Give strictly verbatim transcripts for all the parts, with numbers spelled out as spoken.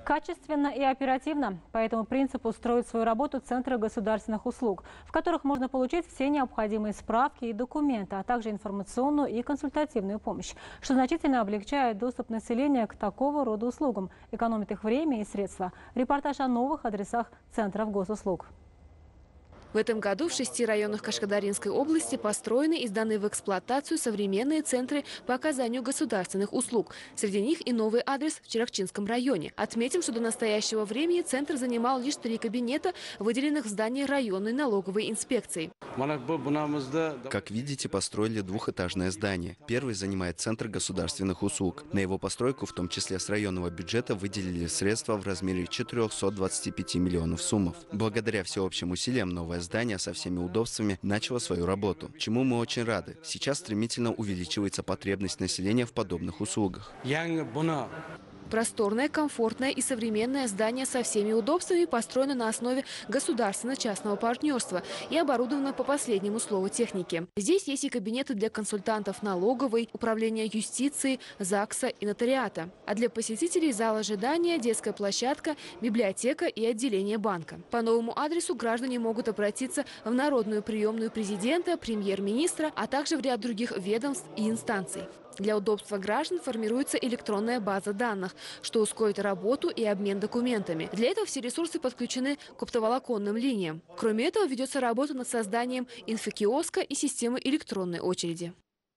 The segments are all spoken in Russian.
Качественно и оперативно. По этому принципу строят свою работу центры государственных услуг, в которых можно получить все необходимые справки и документы, а также информационную и консультативную помощь, что значительно облегчает доступ населения к такого рода услугам, экономит их время и средства. Репортаж о новых адресах центров госуслуг. В этом году в шести районах Кашкадаринской области построены и сданы в эксплуатацию современные центры по оказанию государственных услуг. Среди них и новый адрес в Черахчинском районе. Отметим, что до настоящего времени центр занимал лишь три кабинета, выделенных в здании районной налоговой инспекции. Как видите, построили двухэтажное здание. Первый занимает Центр государственных услуг. На его постройку, в том числе с районного бюджета, выделили средства в размере четырёхсот двадцати пяти миллионов сумм. Благодаря всеобщим усилиям новое здание со всеми удобствами начало свою работу, чему мы очень рады. Сейчас стремительно увеличивается потребность населения в подобных услугах. Просторное, комфортное и современное здание со всеми удобствами построено на основе государственно-частного партнерства и оборудовано по последнему слову техники. Здесь есть и кабинеты для консультантов налоговой, управления юстиции, ЗАГСа и нотариата. А для посетителей зал ожидания, детская площадка, библиотека и отделение банка. По новому адресу граждане могут обратиться в народную приемную президента, премьер-министра, а также в ряд других ведомств и инстанций. Для удобства граждан формируется электронная база данных, что ускорит работу и обмен документами. Для этого все ресурсы подключены к оптоволоконным линиям. Кроме этого, ведется работа над созданием инфокиоска и системы электронной очереди.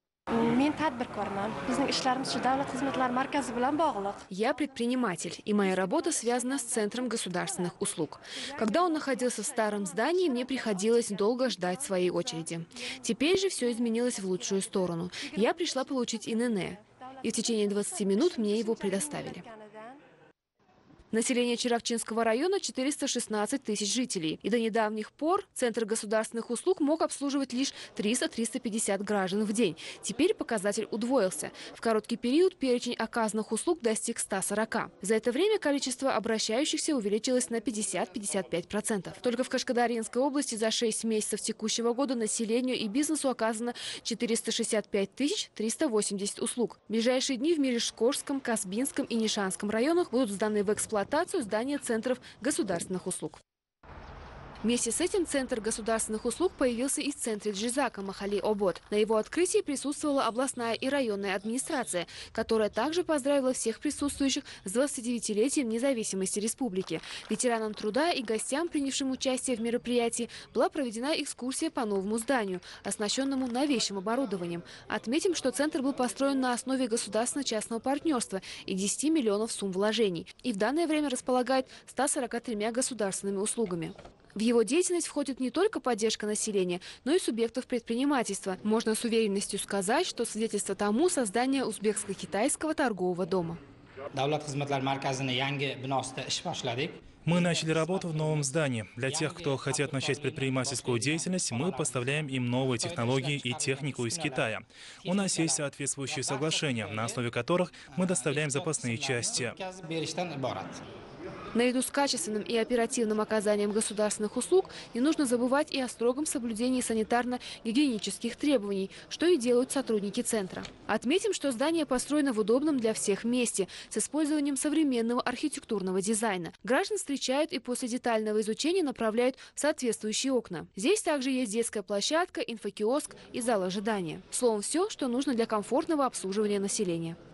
Я предприниматель, и моя работа связана с Центром государственных услуг. Когда он находился в старом здании, мне приходилось долго ждать своей очереди. Теперь же все изменилось в лучшую сторону. Я пришла получить ИНН, и в течение двадцати минут мне его предоставили. Население Черахчинского района четыреста шестнадцать тысяч жителей. И до недавних пор Центр государственных услуг мог обслуживать лишь триста — триста пятьдесят граждан в день. Теперь показатель удвоился. В короткий период перечень оказанных услуг достиг ста сорока. За это время количество обращающихся увеличилось на пятьдесят — пятьдесят пять процентов. Только в Кашкадаринской области за шесть месяцев текущего года населению и бизнесу оказано четыреста шестьдесят пять тысяч триста восемьдесят услуг. В ближайшие дни в Мережкорском, Касбинском и Нишанском районах будут сданы в эксплуатацию здания центров государственных услуг. Вместе с этим Центр государственных услуг появился и в центре Джизака, Махали-Обод. На его открытии присутствовала областная и районная администрация, которая также поздравила всех присутствующих с двадцатидевятилетием независимости республики. Ветеранам труда и гостям, принявшим участие в мероприятии, была проведена экскурсия по новому зданию, оснащенному новейшим оборудованием. Отметим, что центр был построен на основе государственно-частного партнерства и десяти миллионов сумм вложений. И в данное время располагает ста сорока тремя государственными услугами. В его деятельность входит не только поддержка населения, но и субъектов предпринимательства. Можно с уверенностью сказать, что свидетельство тому создание узбекско-китайского торгового дома. Мы начали работу в новом здании. Для тех, кто хотят начать предпринимательскую деятельность, мы поставляем им новые технологии и технику из Китая. У нас есть соответствующие соглашения, на основе которых мы доставляем запасные части. Наряду с качественным и оперативным оказанием государственных услуг не нужно забывать и о строгом соблюдении санитарно-гигиенических требований, что и делают сотрудники центра. Отметим, что здание построено в удобном для всех месте, с использованием современного архитектурного дизайна. Граждан встречают и после детального изучения направляют в соответствующие окна. Здесь также есть детская площадка, инфокиоск и зал ожидания. Словом, все, что нужно для комфортного обслуживания населения.